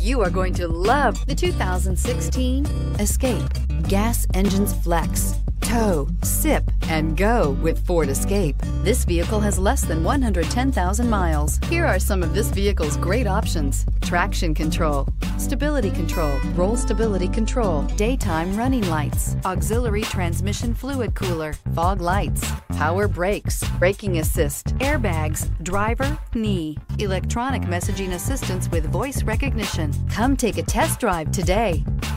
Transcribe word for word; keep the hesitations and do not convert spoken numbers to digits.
You are going to love the two thousand sixteen Escape. Gas engines flex, tow, sip, and go with Ford Escape. This vehicle has less than one hundred ten thousand miles. Here are some of this vehicle's great options: traction control, stability control, roll stability control, daytime running lights, auxiliary transmission fluid cooler, fog lights, power brakes, braking assist, airbags, driver, knee, electronic messaging assistance with voice recognition. Come take a test drive today.